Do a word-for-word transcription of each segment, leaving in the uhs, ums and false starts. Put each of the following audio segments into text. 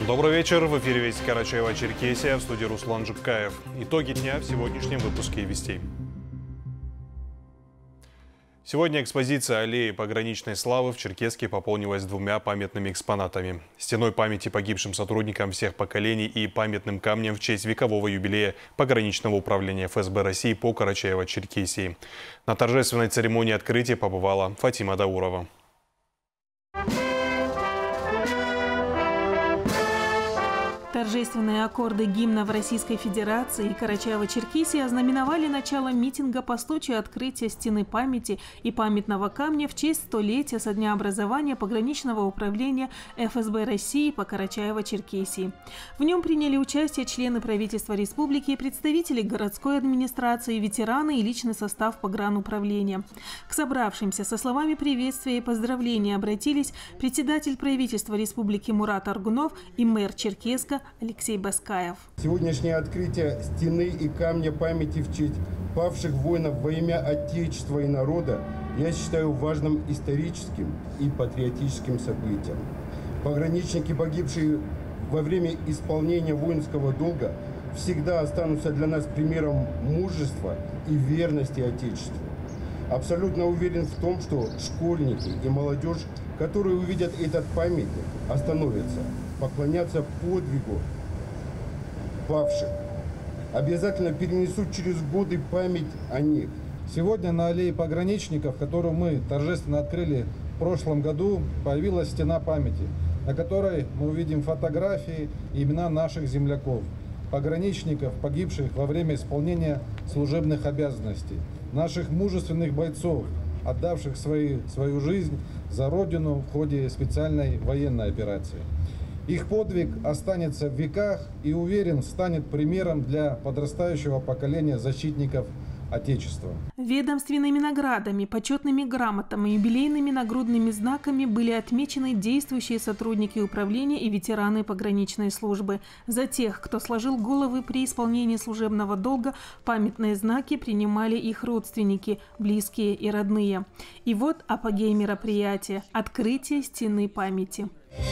Добрый вечер. В эфире «Вести Карачаево-Черкесия», в студии Руслан Жукаев. Итоги дня в сегодняшнем выпуске «Вестей». Сегодня экспозиция аллеи пограничной славы в Черкесске пополнилась двумя памятными экспонатами. Стеной памяти погибшим сотрудникам всех поколений и памятным камнем в честь векового юбилея пограничного управления эф эс бэ России по Карачаево-Черкесии. На торжественной церемонии открытия побывала Фатима Даурова. Торжественные аккорды гимна в Российской Федерации и Карачаево-Черкесии ознаменовали начало митинга по случаю открытия стены памяти и памятного камня в честь столетия со дня образования пограничного управления эф эс бэ России по Карачаево-Черкесии. В нем приняли участие члены правительства республики, представители городской администрации, ветераны и личный состав погрануправления. К собравшимся со словами приветствия и поздравления обратились председатель правительства республики Мурат Аргунов и мэр Черкесска Алексей Баскаев. Сегодняшнее открытие стены и камня памяти в честь павших воинов во имя Отечества и народа я считаю важным историческим и патриотическим событием. Пограничники, погибшие во время исполнения воинского долга, всегда останутся для нас примером мужества и верности Отечеству. Абсолютно уверен в том, что школьники и молодежь, которые увидят этот памятник, остановятся, поклонятся подвигу павших. Обязательно перенесут через годы память о них. Сегодня на аллее пограничников, которую мы торжественно открыли в прошлом году, появилась стена памяти, на которой мы увидим фотографии и имена наших земляков, пограничников, погибших во время исполнения служебных обязанностей, наших мужественных бойцов, отдавших свои, свою жизнь за Родину в ходе специальной военной операции. Их подвиг останется в веках и, уверен, станет примером для подрастающего поколения защитников Отечества. Ведомственными наградами, почетными грамотами и юбилейными нагрудными знаками были отмечены действующие сотрудники управления и ветераны пограничной службы. За тех, кто сложил головы при исполнении служебного долга, памятные знаки принимали их родственники, близкие и родные. И вот апогей мероприятия – открытие стены памяти.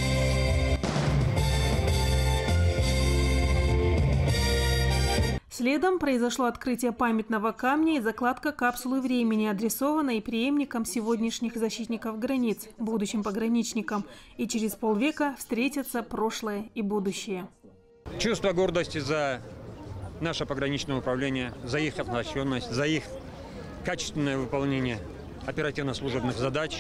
Следом произошло открытие памятного камня и закладка капсулы времени, адресованной преемникам сегодняшних защитников границ, будущим пограничникам. И через полвека встретятся прошлое и будущее. Чувство гордости за наше пограничное управление, за их оснащенность, за их качественное выполнение оперативно-служебных задач,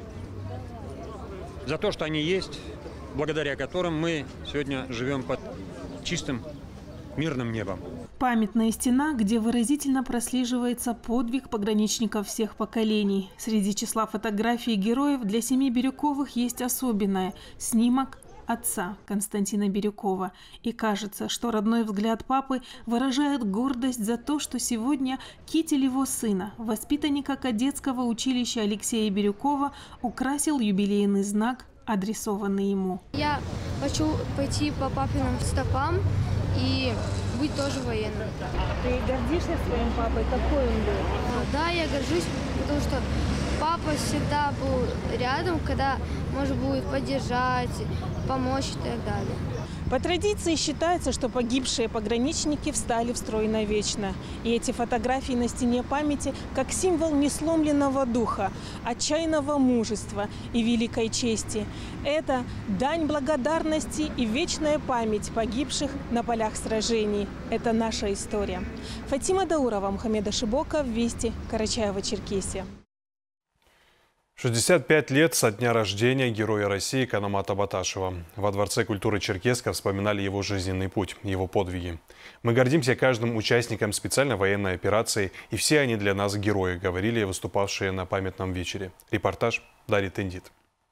за то, что они есть, благодаря которым мы сегодня живем под чистым мирным небом. Памятная стена, где выразительно прослеживается подвиг пограничников всех поколений. Среди числа фотографий героев для семьи Бирюковых есть особенное – снимок отца Константина Бирюкова. И кажется, что родной взгляд папы выражает гордость за то, что сегодня китель его сына, воспитанника кадетского училища Алексея Бирюкова, украсил юбилейный знак, адресованный ему. Я хочу пойти по папиным стопам и быть тоже военным. Ты гордишься своим папой? Какой он был? Да, я горжусь, потому что папа всегда был рядом, когда можно будет поддержать, помочь и так далее. По традиции считается, что погибшие пограничники встали в строй навечно. И эти фотографии на стене памяти как символ несломленного духа, отчаянного мужества и великой чести. Это дань благодарности и вечная память погибших на полях сражений. Это наша история. Фатима Даурова, Мухаммед Ашибоков, Вести, Карачаево-Черкесия. шестьдесят пять лет со дня рождения Героя России Канамата Баташева. Во Дворце культуры Черкесска вспоминали его жизненный путь, его подвиги. Мы гордимся каждым участником специальной военной операции, и все они для нас герои, говорили выступавшие на памятном вечере. Репортаж Дарьи Тендит.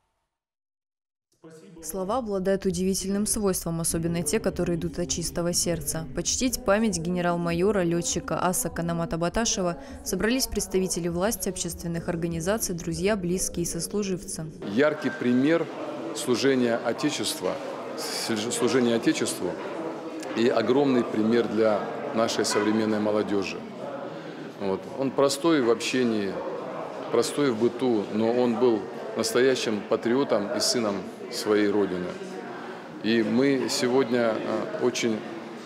Слова обладают удивительным свойством, особенно те, которые идут от чистого сердца. Почтить память генерал-майора, летчика аса Канамата Баташева собрались представители власти, общественных организаций, друзья, близкие и сослуживцы. Яркий пример служения Отечеству, служения Отечеству и огромный пример для нашей современной молодежи. Вот. Он простой в общении, простой в быту, но он был настоящим патриотом и сыном своей Родины. И мы сегодня очень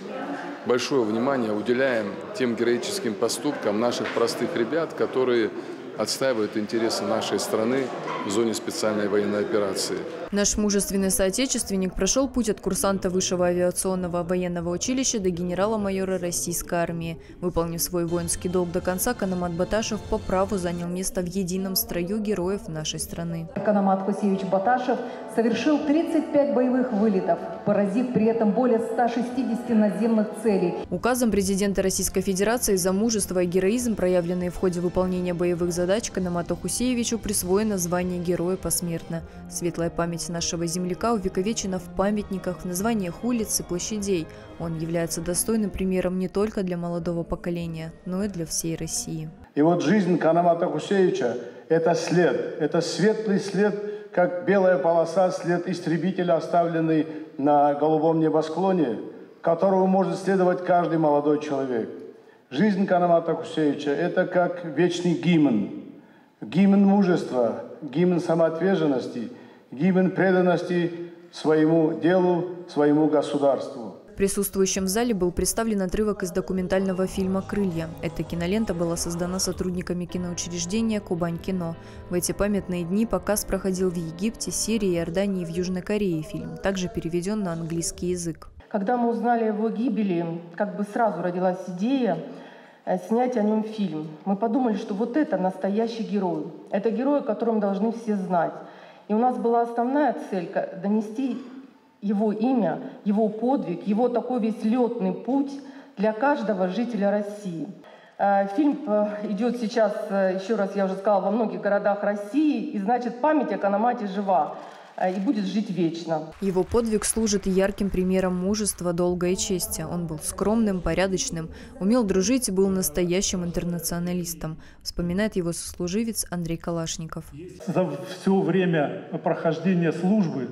большое внимание уделяем тем героическим поступкам наших простых ребят, которые отстаивают интересы нашей страны в зоне специальной военной операции. Наш мужественный соотечественник прошел путь от курсанта Высшего авиационного военного училища до генерала-майора российской армии. Выполнив свой воинский долг до конца, Канамат Баташев по праву занял место в едином строю героев нашей страны. Канамат Хусевич Баташев совершил тридцать пять боевых вылетов, поразив при этом более ста шестидесяти наземных целей. Указом президента Российской Федерации за мужество и героизм, проявленные в ходе выполнения боевых задач, Канамату Хусевичу присвоено звание Героя посмертно. Светлая память нашего земляка увековечена в памятниках, в названиях улиц и площадей. Он является достойным примером не только для молодого поколения, но и для всей России. И вот жизнь Канамата Хусевича – это след, это светлый след, как белая полоса, след истребителя, оставленный на голубом небосклоне, которому может следовать каждый молодой человек. Жизнь Канамата Хусевича – это как вечный гимн, гимн мужества, гимн самоотверженности, гимн преданности своему делу, своему государству. Присутствующим в зале был представлен отрывок из документального фильма «Крылья». Эта кинолента была создана сотрудниками киноучреждения «Кубань-кино». В эти памятные дни показ проходил в Египте, Сирии, Иордании и в Южной Корее. Фильм также переведен на английский язык. Когда мы узнали о его гибели, как бы сразу родилась идея снять о нем фильм. Мы подумали, что вот это настоящий герой. Это герой, о котором должны все знать. И у нас была основная цель – донести его имя, его подвиг, его такой весь летный путь для каждого жителя России. Фильм идет сейчас, еще раз я уже сказала, во многих городах России, и значит память о Канамате жива и будет жить вечно. Его подвиг служит ярким примером мужества, долга и чести. Он был скромным, порядочным, умел дружить и был настоящим интернационалистом, вспоминает его сослуживец Андрей Калашников. За все время прохождения службы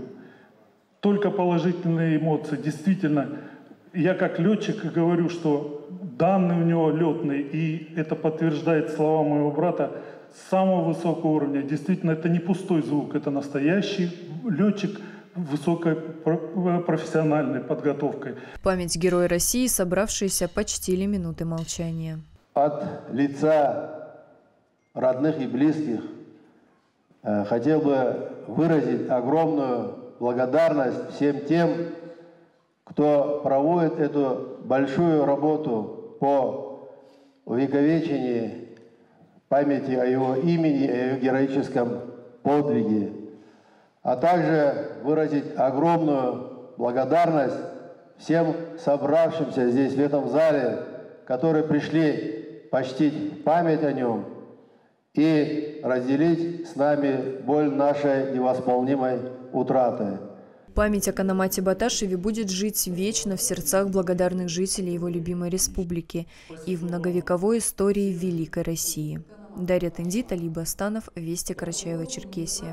только положительные эмоции. Действительно, я как летчик говорю, что данные у него летные, и это подтверждает слова моего брата, самого высокого уровня. Действительно, это не пустой звук, это настоящий летчик высокой профессиональной подготовкой. Память Героя России, собравшиеся, почтили минуты молчания. От лица родных и близких э, хотел бы выразить огромную благодарность всем тем, кто проводит эту большую работу по увековечению памяти о его имени и о его героическом подвиге, а также выразить огромную благодарность всем собравшимся здесь, в этом зале, которые пришли почтить память о нем и разделить с нами боль нашей невосполнимой утраты. Память о Канамате Баташеве будет жить вечно в сердцах благодарных жителей его любимой республики и в многовековой истории Великой России. Дарья Тенди, Талиб Астанов, Вести, Карачаево-Черкесия.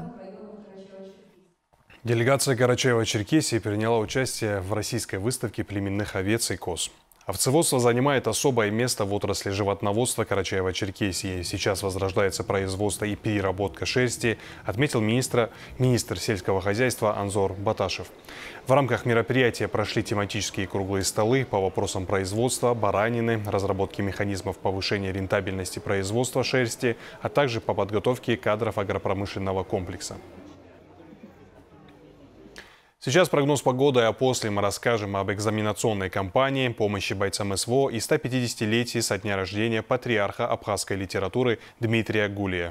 Делегация Карачаево-Черкесии приняла участие в российской выставке племенных овец и коз. Овцеводство занимает особое место в отрасли животноводства Карачаево-Черкесии. Сейчас возрождается производство и переработка шерсти, отметил министр, министр сельского хозяйства Анзор Баташев. В рамках мероприятия прошли тематические круглые столы по вопросам производства баранины, разработки механизмов повышения рентабельности производства шерсти, а также по подготовке кадров агропромышленного комплекса. Сейчас прогноз погоды, а после мы расскажем об экзаменационной кампании, помощи бойцам СВО и ста пятидесятилетии со дня рождения патриарха абхазской литературы Дмитрия Гулия.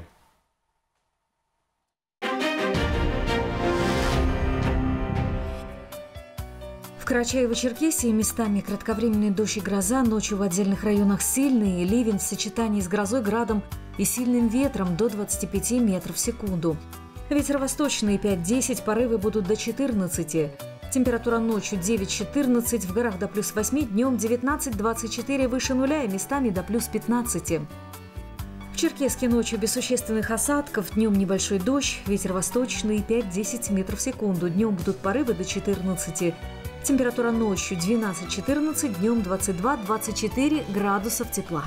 В Карачаево-Черкесии местами кратковременный дождь и гроза, ночью в отдельных районах сильный ливень в сочетании с грозой, градом и сильным ветром до двадцати пяти метров в секунду. Ветер восточный пять-десять, порывы будут до четырнадцати. Температура ночью девять-четырнадцать, в горах до плюс восьми, днем девятнадцать-двадцать четыре, выше нуля и местами до плюс пятнадцати. В Черкесске ночью без существенных осадков, днем небольшой дождь, ветер восточный пять-десять метров в секунду, днем будут порывы до четырнадцати. Температура ночью двенадцать-четырнадцать, днем двадцать два-двадцать четыре градусов тепла.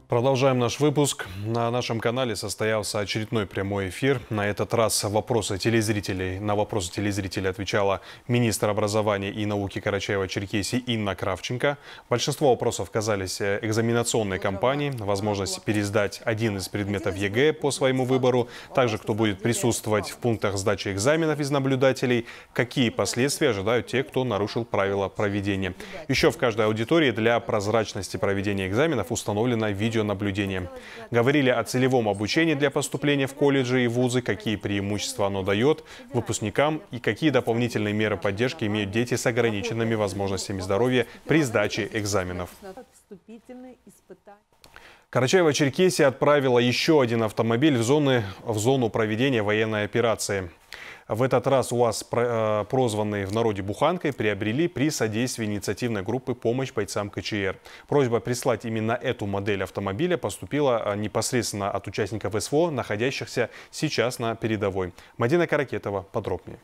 Продолжаем наш выпуск. На нашем канале состоялся очередной прямой эфир. На этот раз вопросы телезрителей. На вопросы телезрителей отвечала министр образования и науки Карачаево-Черкесии Инна Кравченко. Большинство вопросов касались экзаменационной кампании, возможность пересдать один из предметов ЕГЭ по своему выбору, также кто будет присутствовать в пунктах сдачи экзаменов из наблюдателей, какие последствия ожидают те, кто нарушил правила проведения. Еще в каждой аудитории для прозрачности проведения экзаменов установлено видео наблюдение. Говорили о целевом обучении для поступления в колледжи и вузы, какие преимущества оно дает выпускникам и какие дополнительные меры поддержки имеют дети с ограниченными возможностями здоровья при сдаче экзаменов. Карачаево-Черкесия отправила еще один автомобиль в, зоны, в зону проведения военной операции. В этот раз УАЗ, прозванный в народе «Буханкой», приобрели при содействии инициативной группы «Помощь бойцам КЧР». Просьба прислать именно эту модель автомобиля поступила непосредственно от участников СВО, находящихся сейчас на передовой. Мадина Каракетова подробнее.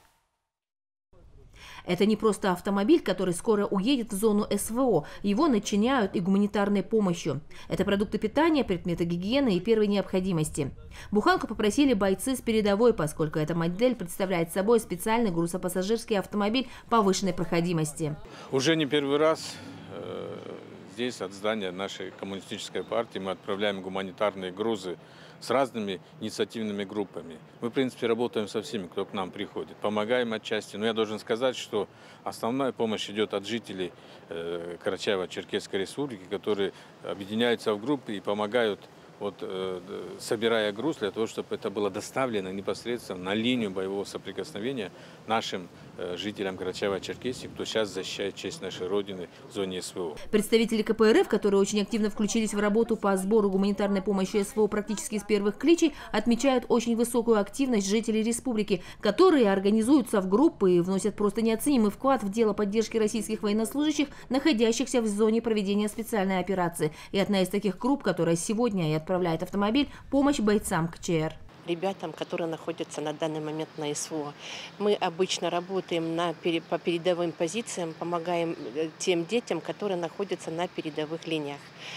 Это не просто автомобиль, который скоро уедет в зону СВО. Его начиняют и гуманитарной помощью. Это продукты питания, предметы гигиены и первой необходимости. Буханку попросили бойцы с передовой, поскольку эта модель представляет собой специальный грузопассажирский автомобиль повышенной проходимости. Уже не первый раз э, здесь от здания нашей коммунистической партии мы отправляем гуманитарные грузы с разными инициативными группами. Мы, в принципе, работаем со всеми, кто к нам приходит, помогаем отчасти. Но я должен сказать, что основная помощь идет от жителей э, Карачаево-Черкесской республики, которые объединяются в группы и помогают, вот, э, собирая груз, для того, чтобы это было доставлено непосредственно на линию боевого соприкосновения нашим э, жителям Карачаево-Черкесии, кто сейчас защищает честь нашей Родины в зоне СВО. Представители КПРФ, которые очень активно включились в работу по сбору гуманитарной помощи СВО практически с первых кличей, отмечают очень высокую активность жителей республики, которые организуются в группы и вносят просто неоценимый вклад в дело поддержки российских военнослужащих, находящихся в зоне проведения специальной операции. И одна из таких групп, которая сегодня и отправляет автомобиль, помощь бойцам КЧР. Ребятам, которые находятся на данный момент на СВО. Мы обычно работаем на, по передовым позициям, помогаем тем детям, которые находятся на передовых линиях.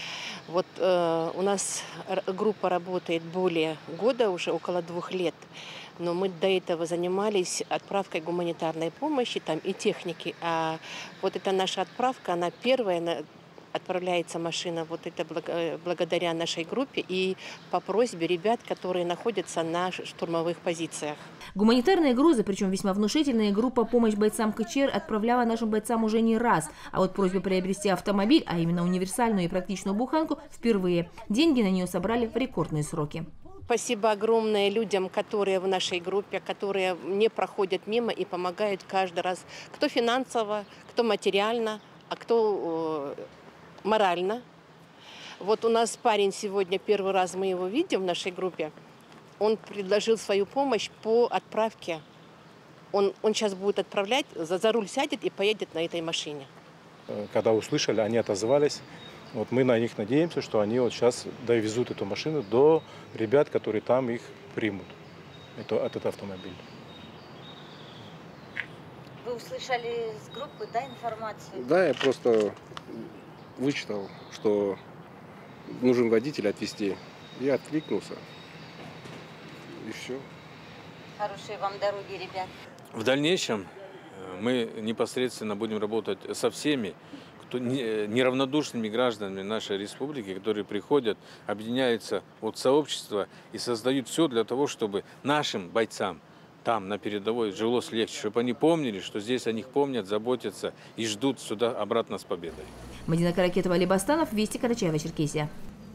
Вот э, у нас группа работает более года, уже около двух лет. Но мы до этого занимались отправкой гуманитарной помощи там, и техники. А вот эта наша отправка, она первая. Отправляется машина вот это благодаря нашей группе и по просьбе ребят, которые находятся на штурмовых позициях. Гуманитарные грузы, причем весьма внушительные, группа «Помощь бойцам КЧР» отправляла нашим бойцам уже не раз. А вот просьба приобрести автомобиль, а именно универсальную и практичную буханку, впервые. Деньги на нее собрали в рекордные сроки. Спасибо огромное людям, которые в нашей группе, которые не проходят мимо и помогают каждый раз. Кто финансово, кто материально, а кто морально. Вот у нас парень сегодня, первый раз мы его видим в нашей группе, он предложил свою помощь по отправке. Он, он сейчас будет отправлять, за, за руль сядет и поедет на этой машине. Когда услышали, они отозвались. Вот мы на них надеемся, что они вот сейчас довезут эту машину до ребят, которые там их примут, это, этот автомобиль. Вы услышали с группы, да, информацию? Да, я просто вычитал, что нужен водитель отвезти. Я откликнулся. И все. Хорошей вам дороги, ребят. В дальнейшем мы непосредственно будем работать со всеми, кто неравнодушными гражданами нашей республики, которые приходят, объединяются от сообщества и создают все для того, чтобы нашим бойцам там, на передовой, жилось легче, чтобы они помнили, что здесь о них помнят, заботятся и ждут сюда обратно с победой. Мадина Каракетова, Алибастанов, Вести, Карачаево-Черкесия.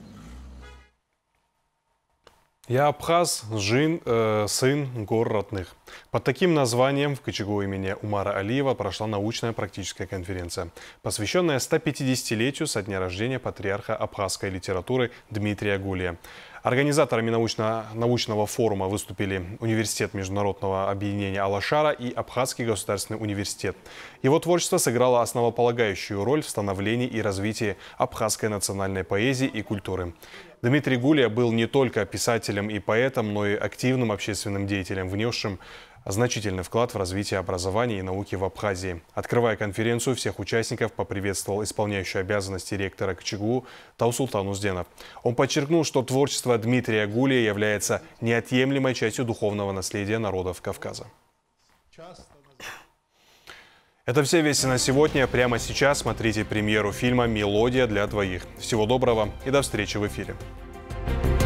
Я абхаз, Жин, э, сын гор родных. Под таким названием в КЧГУ имени Умара Алиева прошла научная практическая конференция, посвященная стопятидесятилетию со дня рождения патриарха абхазской литературы Дмитрия Гулия. Организаторами научно научного форума выступили Университет международного объединения Алашара и Абхазский государственный университет. Его творчество сыграло основополагающую роль в становлении и развитии абхазской национальной поэзии и культуры. Дмитрий Гулия был не только писателем и поэтом, но и активным общественным деятелем, внесшим значительный вклад в развитие образования и науки в Абхазии. Открывая конференцию, всех участников поприветствовал исполняющий обязанности ректора КЧГУ Таусултан Узденов. Он подчеркнул, что творчество Дмитрия Гулия является неотъемлемой частью духовного наследия народов Кавказа. Это все вести на сегодня. Прямо сейчас смотрите премьеру фильма «Мелодия для двоих». Всего доброго и до встречи в эфире.